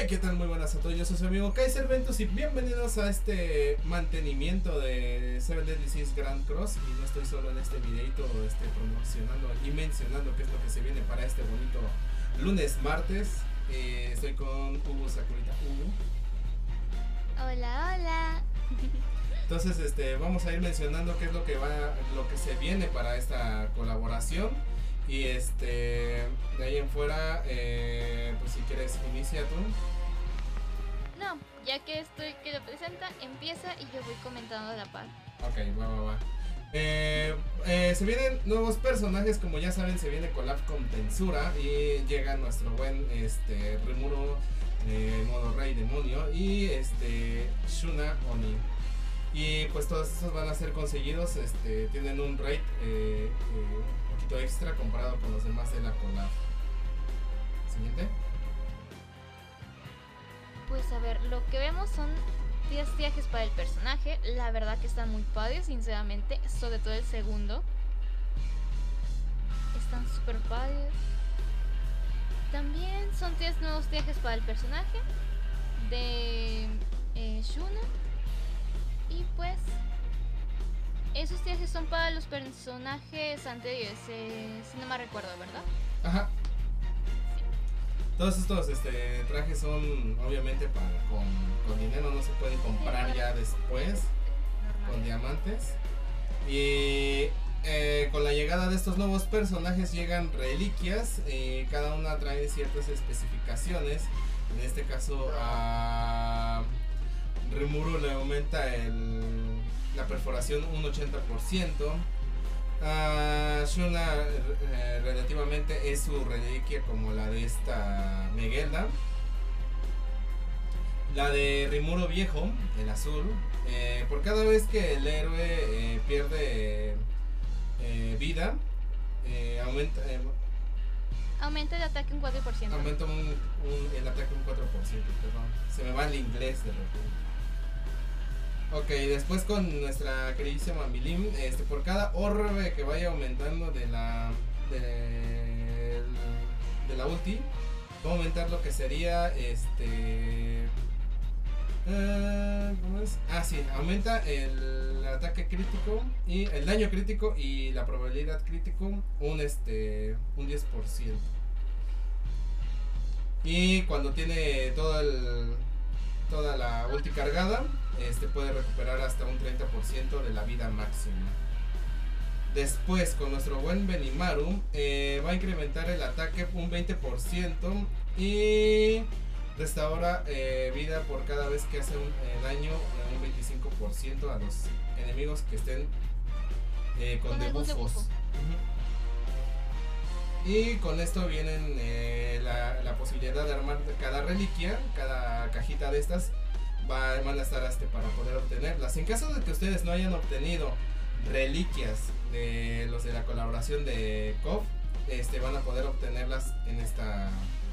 Hey, ¿qué tal? Muy buenas a todos, yo soy su amigo Kaiser Ventus y bienvenidos a este mantenimiento de Seven Deadly Sins Grand Cross. Y no estoy solo en este videito promocionando y mencionando qué es lo que se viene para este bonito lunes, martes. Estoy con Hugo Sakurita. Hugo. Hola, hola. Entonces vamos a ir mencionando qué es lo que se viene para esta colaboración. Y de ahí en fuera, pues si quieres inicia tú. No, ya que estoy que lo presenta, empieza y yo voy comentando a la par. Ok, va. Se vienen nuevos personajes, como ya saben, se viene collab con Tensura y llega nuestro buen Rimuro, modo rey demonio, y Shuna Oni. Y pues todos estos van a ser conseguidos, tienen un rate un poquito extra comparado con los demás de la collab. Siguiente. Pues a ver, lo que vemos son 10 viajes para el personaje. La verdad que están muy padres, sinceramente, sobre todo el segundo. Están super padres. También son 10 nuevos viajes para el personaje de Shuna. Y pues esos viajes son para los personajes anteriores, si no me recuerdo, ¿verdad? Ajá. Sí. Todos estos trajes son obviamente con dinero, no se pueden comprar ya después. Normal. Con diamantes. Y con la llegada de estos nuevos personajes llegan reliquias. Cada una trae ciertas especificaciones. En este caso a Rimuru le aumenta la perforación un 80%. Shuna relativamente es su reliquia como la de esta Megelda. La de Rimuru viejo, el azul, por cada vez que el héroe pierde vida, aumenta el ataque un 4%. Aumenta el ataque un 4%, perdón. Se me va el inglés de repente. Ok, después con nuestra queridísima Milim, por cada orbe que vaya aumentando de la ulti, va a aumentar lo que sería ¿cómo es? Sí, aumenta el ataque crítico y el daño crítico y la probabilidad crítico un 10%. Y cuando tiene toda la ulti cargada, puede recuperar hasta un 30% de la vida máxima. Después con nuestro buen Benimaru va a incrementar el ataque un 20% y restaura vida por cada vez que hace daño un 25% a los enemigos que estén con debuffos. Y con esto vienen la posibilidad de armar cada reliquia, cada cajita de estas van a estar para poder obtenerlas. En caso de que ustedes no hayan obtenido reliquias de los de la colaboración de KOF, van a poder obtenerlas en esta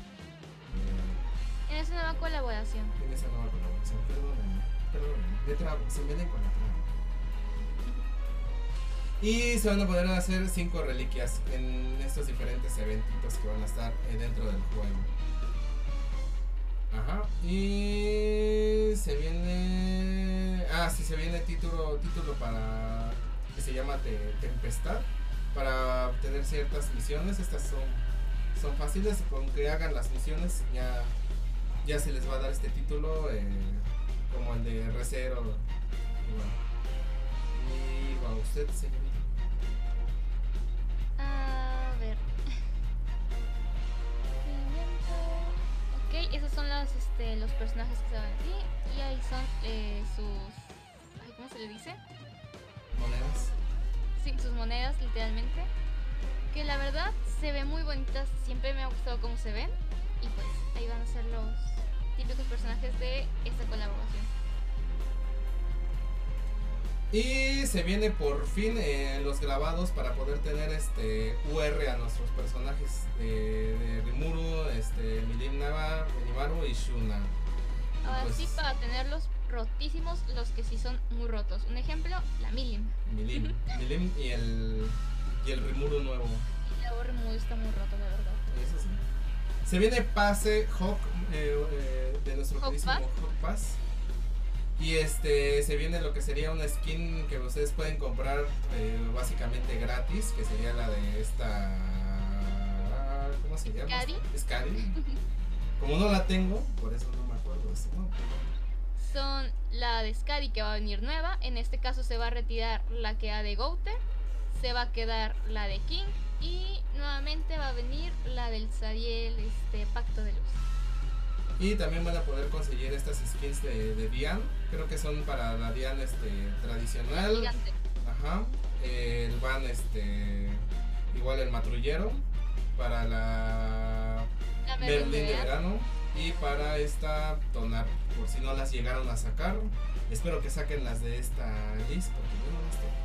en esa nueva colaboración. Perdónenme, se vienen con la trama. Y se van a poder hacer 5 reliquias en estos diferentes eventitos que van a estar dentro del juego. Ajá. Y se viene. Se viene título para. Que se llama Tempestad. Para obtener ciertas misiones. Estas son fáciles. Con que hagan las misiones ya se les va a dar este título. Como el de R0. Y bueno, usted, señorita. A ver. Ok, esos son los personajes que se van aquí. Y ahí son sus... ¿cómo se le dice? Monedas. Sí, sus monedas, literalmente. Que la verdad se ven muy bonitas. Siempre me ha gustado cómo se ven. Y pues ahí van a ser los típicos personajes de esta colaboración. Y se viene por fin los grabados para poder tener UR a nuestros personajes de Rimuru, Milim Nava, Benimaru y Shuna. Ahora pues, sí, para tenerlos rotísimos, los que sí son muy rotos. Un ejemplo, la Milim y el Rimuru nuevo. Y el Rimuru está muy roto, la verdad. Eso sí. Se viene pase Hawk de nuestro Hawk queridísimo Pass. Hawk Pass. Y se viene lo que sería una skin que ustedes pueden comprar básicamente gratis, que sería la de esta... ¿Cómo se llama? Skadi. Skadi. Como no la tengo, por eso no me acuerdo de eso, ¿no? Son la de Skadi, que va a venir nueva. En este caso se va a retirar la que ha de Gouter. Se va a quedar la de King. Y nuevamente va a venir la del Zadiel, Pacto de Luz. Y también van a poder conseguir estas skins de Dian. Creo que son para la Dian tradicional. Gigante. Ajá. El van igual el matrullero. Para la La Merlin Merlin de de verano. Y para esta Tonar. Por si no las llegaron a sacar. Espero que saquen las de esta list. Porque yo no las tengo.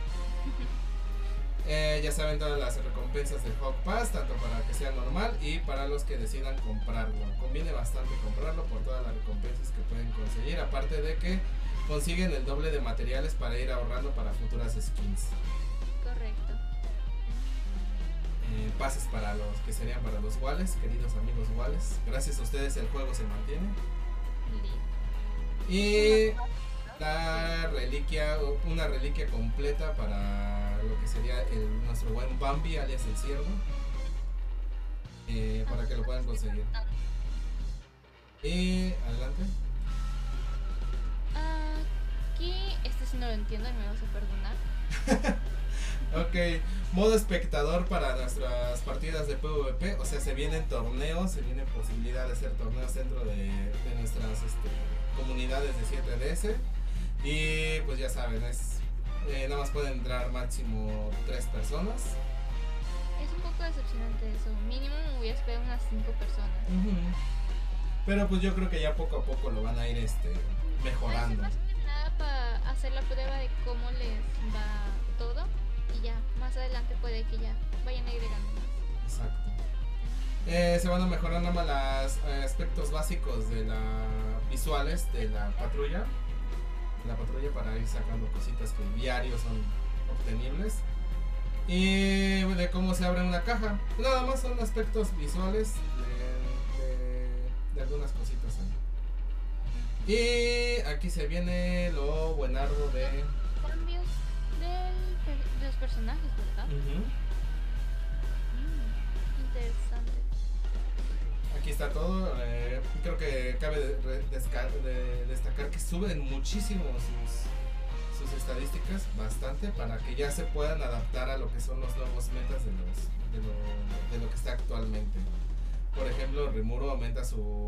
Ya saben todas las recompensas del Hawk Pass, tanto para que sea normal y para los que decidan comprarlo. Conviene bastante comprarlo por todas las recompensas que pueden conseguir, aparte de que consiguen el doble de materiales para ir ahorrando para futuras skins. Correcto. Pases para los que serían para los Wales, queridos amigos Wales. Gracias a ustedes el juego se mantiene. Listo. Y la reliquia, una reliquia completa para lo que sería nuestro buen Bambi, alias el ciervo, para que lo puedan conseguir. Y adelante. Aquí, sí no lo entiendo y me vas a perdonar. Ok, modo espectador para nuestras partidas de PvP, o sea, se vienen torneos, se viene posibilidad de hacer torneos dentro de nuestras comunidades de 7DS. Y pues ya saben, nada más pueden entrar máximo 3 personas. Es un poco decepcionante eso. Mínimo me hubiera esperado unas 5 personas. Pero pues yo creo que ya poco a poco lo van a ir mejorando. Más que nada para hacer la prueba de cómo les va todo. Y ya, más adelante puede que ya vayan agregando más. Exacto. Se van a mejorar nada más los aspectos básicos de visuales de la patrulla. Para ir sacando cositas que diario son obtenibles. Y de cómo se abre una caja. Nada más son aspectos visuales de algunas cositas ahí. Y aquí se viene lo buenardo de cambios de los personajes, ¿verdad? Interesante. Aquí está todo. Creo que cabe de destacar que suben muchísimo sus estadísticas, bastante, para que ya se puedan adaptar a lo que son los nuevos metas de lo que está actualmente. Por ejemplo, Rimuru aumenta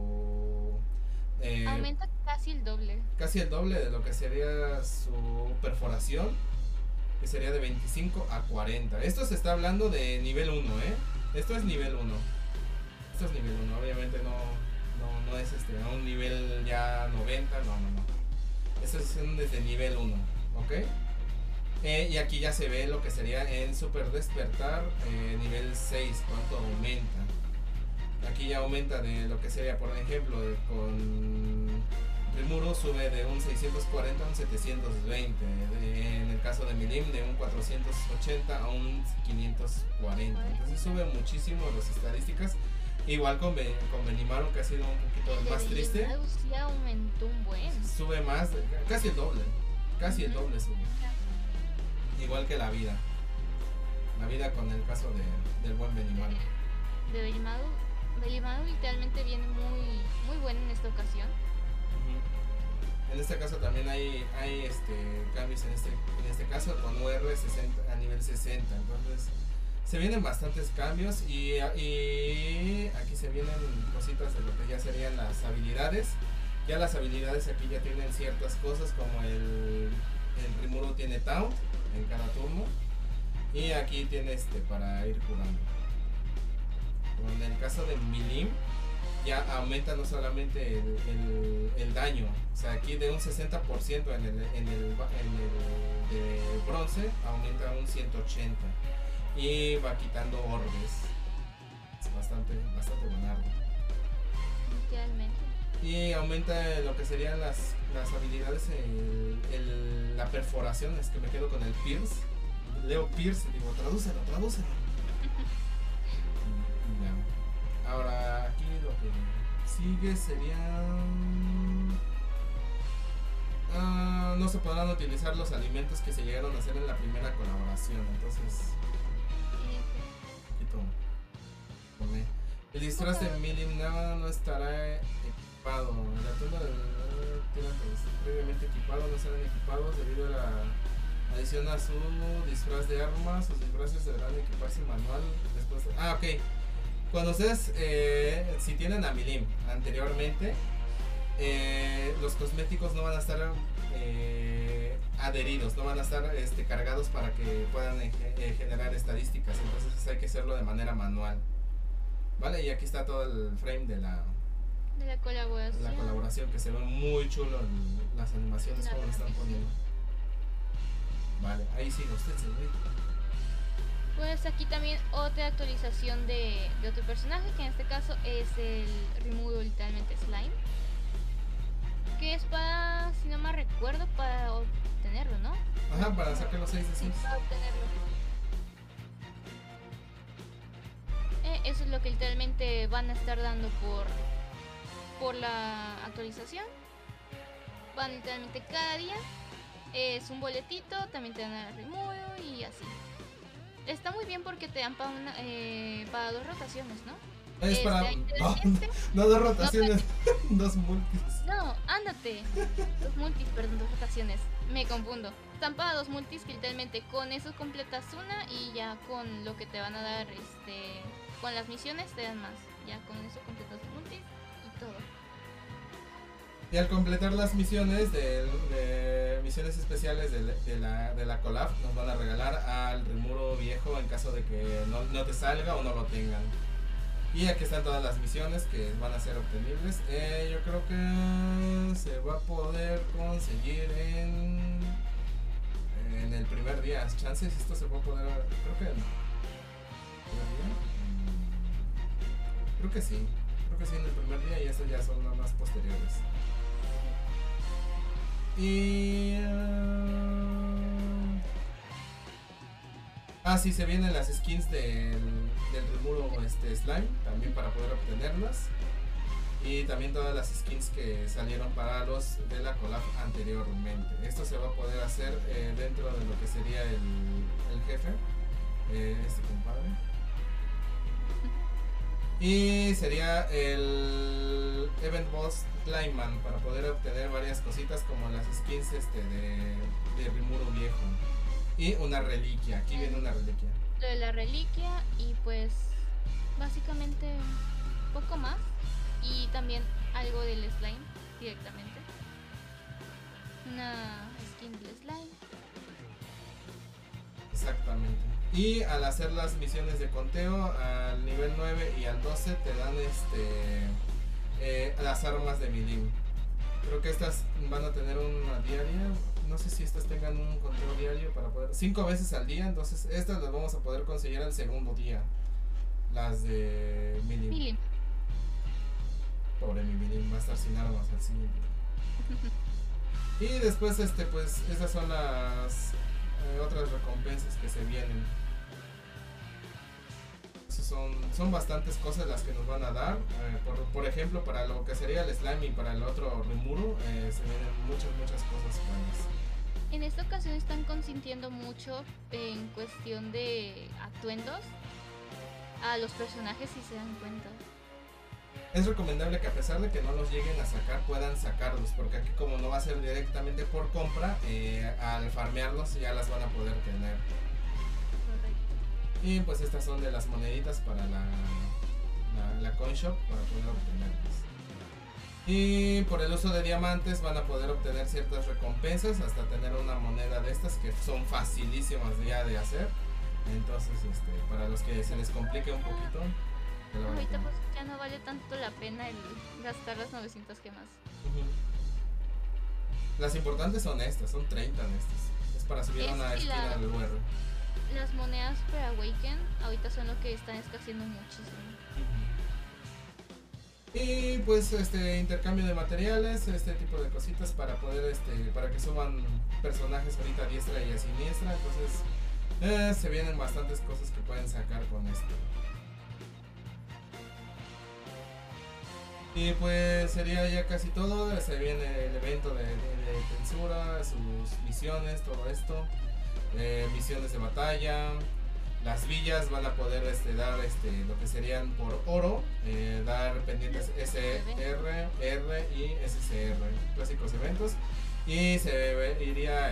aumenta casi el doble. Casi el doble de lo que sería su perforación, que sería de 25 a 40. Esto se está hablando de nivel 1, Esto es nivel 1. Obviamente no es a un nivel ya 90, no. Esto es desde nivel 1, ¿ok? Y aquí ya se ve lo que sería en Super Despertar nivel 6, cuánto aumenta. Aquí ya aumenta de lo que sería, por ejemplo, con Rimuru sube de un 640 a un 720. En el caso de Milim, de un 480 a un 540. Entonces sube muchísimo las estadísticas. Igual con Benimaru, que ha sido un poquito más triste. Sí aumentó un buen. Sube más, casi el doble. Casi el doble sube. Igual que la vida. La vida con el caso del buen Benimaru. De Benimaru literalmente viene muy bueno en esta ocasión. En este caso también hay cambios en este caso con UR 60, a nivel 60. Entonces se vienen bastantes cambios y aquí se vienen cositas de lo que ya serían las habilidades. Ya las habilidades aquí ya tienen ciertas cosas, como el Rimuru tiene Taunt en cada turno. Y aquí tiene para ir curando. En el caso de Milim ya aumenta no solamente el daño, o sea, aquí de un 60% en el de bronce aumenta un 180 y va quitando orbes. Es bastante buenardo. Literalmente. Y aumenta lo que serían las habilidades, la perforación. Es que me quedo con el Pierce. Leo Pierce y digo, tradúcelo. Ahora aquí lo que sigue sería... no se podrán utilizar los alimentos que se llegaron a hacer en la primera colaboración. Entonces... Quito. El disfraz de Milim no estará equipado. El atuendo previamente equipado no estarán equipados debido a la adición a su disfraz de armas. Sus disfraces deberán equiparse manual después de... ok. Cuando ustedes, si tienen a Milim anteriormente, los cosméticos no van a estar adheridos, no van a estar cargados para que puedan generar estadísticas. Entonces hay que hacerlo de manera manual. Vale, y aquí está todo el frame de la colaboración, que se ve muy chulo en las animaciones, como lo están poniendo. Vale, ahí sigue usted, señorita. Pues aquí también otra actualización de otro personaje, que en este caso es el Rimuru, literalmente Slime, que es para, si no me recuerdo, para obtenerlo, ¿no? Ajá, para sacar los 6 de 6. Sí, para obtenerlo. Eso es lo que literalmente van a estar dando por la actualización. Van literalmente cada día. Es un boletito, también te dan el Rimuru y así. Está muy bien porque te dan para 2 rotaciones, ¿no? Es para... No, 2 rotaciones, 2 multis. No, ándate. 2 multis, perdón, 2 rotaciones. Me confundo. Están para 2 multis que literalmente con eso completas una y ya con lo que te van a dar, con las misiones te dan más. Ya con eso completas 2 multis y todo. Y al completar las misiones de misiones especiales de la collab, nos van a regalar al Rimuru viejo en caso de que no te salga o no lo tengan. Y aquí están todas las misiones que van a ser obtenibles. Yo creo que se va a poder conseguir en el primer día. Chances, esto se va a poder... Creo que sí. Creo que sí en el primer día, y estos ya son las más posteriores. Y... sí, se vienen las skins del Rimuru Slime, también para poder obtenerlas. Y también todas las skins que salieron para los de la collab anteriormente. Esto se va a poder hacer dentro de lo que sería el jefe, compadre. Y sería el Event Boss Slimeman, para poder obtener varias cositas como las skins de Rimuru viejo. Y una reliquia, aquí viene una reliquia. Lo de la reliquia y pues básicamente poco más. Y también algo del slime directamente. Una skin del slime. Exactamente. Y al hacer las misiones de conteo al nivel 9 y al 12 te dan las armas de Milim. Creo que estas van a tener una diaria. No sé si estas tengan un conteo diario para poder... 5 veces al día, entonces estas las vamos a poder conseguir el segundo día. Las de Milim. Pobre mi Milim, va a estar sin armas al siguiente. Y después pues esas son las otras recompensas que se vienen. Son bastantes cosas las que nos van a dar. Por ejemplo, para lo que sería el slime y para el otro Rimuru, se vienen muchas cosas buenas. En esta ocasión están consintiendo mucho en cuestión de atuendos a los personajes, si se dan cuenta. Es recomendable que a pesar de que no los lleguen a sacar, puedan sacarlos, porque aquí como no va a ser directamente por compra, al farmearlos ya las van a poder tener. Correcto. Y pues estas son de las moneditas para la coin shop, para poder obtenerlas. Y por el uso de diamantes van a poder obtener ciertas recompensas, hasta tener una moneda de estas que son facilísimas ya de hacer. Entonces para los que se les complique un poquito, ahorita pues ya no vale tanto la pena el gastar las 900 gemas. Las importantes son estas, son 30 de estas. Es para subir una esquina del UR. Las monedas para Awaken ahorita son lo que están escaseando muchísimo. Y pues intercambio de materiales, tipo de cositas para poder para que suban personajes ahorita a diestra y a siniestra. Entonces se vienen bastantes cosas que pueden sacar con esto. Y pues sería ya casi todo. Se viene el evento de Tensura, sus misiones, todo esto. Misiones de batalla. Las villas van a poder dar lo que serían por oro, dar pendientes SR, R y SCR, clásicos eventos. Y se iría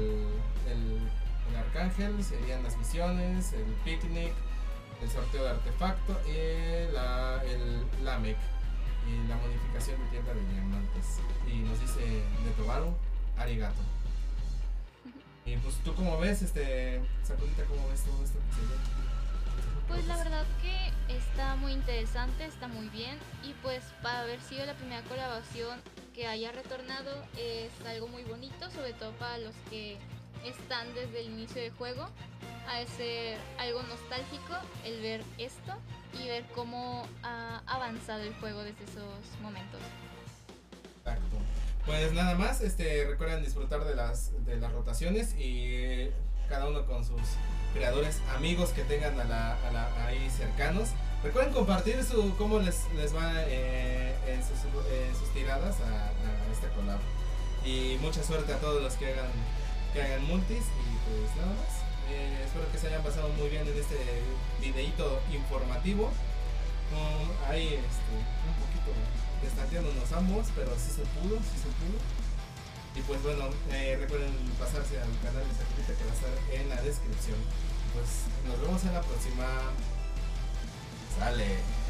el Arcángel, serían las misiones, el picnic, el sorteo de artefacto y el LAMEC y la modificación de tienda de diamantes. Y nos dice Netobaru, arigato. Y pues tú cómo ves, Sakurita, cómo ves todo esto que se ve. Pues la verdad que está muy interesante, está muy bien, y pues para haber sido la primera colaboración que haya retornado es algo muy bonito, sobre todo para los que están desde el inicio del juego. Ha de ser algo nostálgico el ver esto y ver cómo ha avanzado el juego desde esos momentos. Exacto. Pues nada más, recuerden disfrutar de las rotaciones y cada uno con sus creadores amigos que tengan ahí cercanos. Recuerden compartir cómo les va en sus tiradas a esta collab. Y mucha suerte a todos los que hagan multis. Y pues nada más. Espero que se hayan pasado muy bien en este videíto informativo. Ahí un poquito destanteándonos ambos, pero sí se pudo. Y pues bueno, recuerden pasarse al canal de Sakurita que va a estar en la descripción. Pues nos vemos en la próxima. Sale.